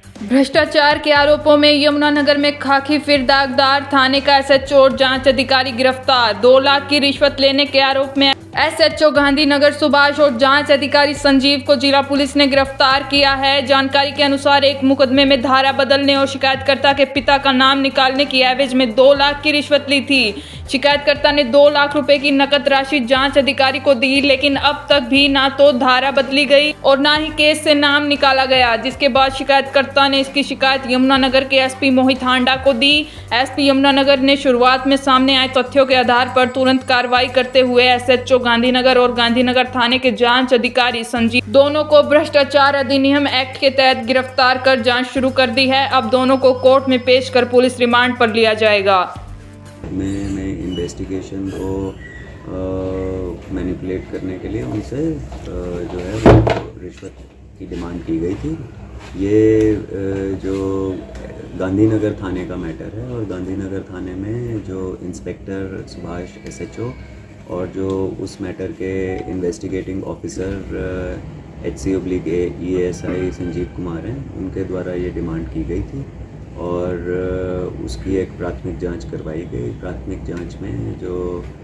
भ्रष्टाचार के आरोपों में यमुनानगर में खाकी फिर दागदार, थाने का एसएचओ और जांच अधिकारी गिरफ्तार। 2 लाख की रिश्वत लेने के आरोप में एसएचओ गांधीनगर सुभाष और जांच अधिकारी संजीव को जिला पुलिस ने गिरफ्तार किया है। जानकारी के अनुसार एक मुकदमे में धारा बदलने और शिकायतकर्ता के पिता का नाम निकालने की एवज में 2 लाख की रिश्वत ली थी। शिकायतकर्ता ने 2 लाख रुपए की नकद राशि जांच अधिकारी को दी, लेकिन अब तक भी ना तो धारा बदली गई और ना ही केस से नाम निकाला गया, जिसके बाद शिकायतकर्ता ने इसकी शिकायत यमुनानगर के एसपी मोहित हांडा को दी। एसपी यमुनानगर ने शुरुआत में सामने आए तथ्यों के आधार पर तुरंत कार्रवाई करते हुए एसएचओ गांधीनगर और गांधीनगर थाने के जांच अधिकारी संजीव दोनों को भ्रष्टाचार अधिनियम एक्ट के तहत गिरफ्तार कर जांच शुरू कर दी है। अब दोनों को कोर्ट में पेश कर पुलिस रिमांड पर लिया जाएगा। मैं इन्वेस्टिगेशन को मैनिपुलेट करने के लिए उनसे जो है वो रिश्वत की डिमांड की गई थी। ये जो गांधीनगर थाने का मैटर है और गांधीनगर थाने में जो इंस्पेक्टर सुभाष एसएचओ और जो उस मैटर के investigating officer HC/EASI Sanjeev Kumar हैं, उनके द्वारा ये डिमांड की गई थी और उसकी एक प्राथमिक जांच करवाई गई। प्राथमिक जांच में जो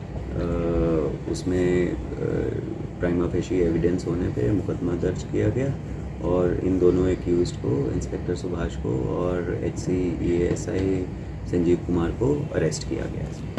उसमें प्राइमा फेशी एविडेंस होने पे मुकदमा दर्ज किया गया और इन दोनों एक्यूज्ड को, इंस्पेक्टर सुभाष को और HC/EASI संजीव कुमार को अरेस्ट किया गया।